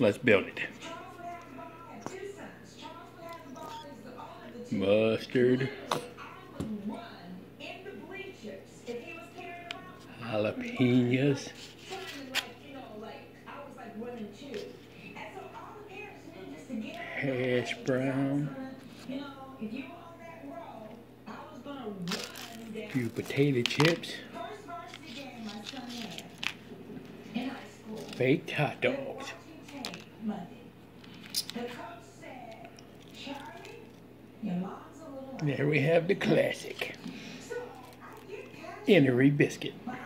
Let's build it. Mustard. Jalapenos. Hash brown. Few potato chips. Baked hot dogs. There we have the classic Enery biscuit.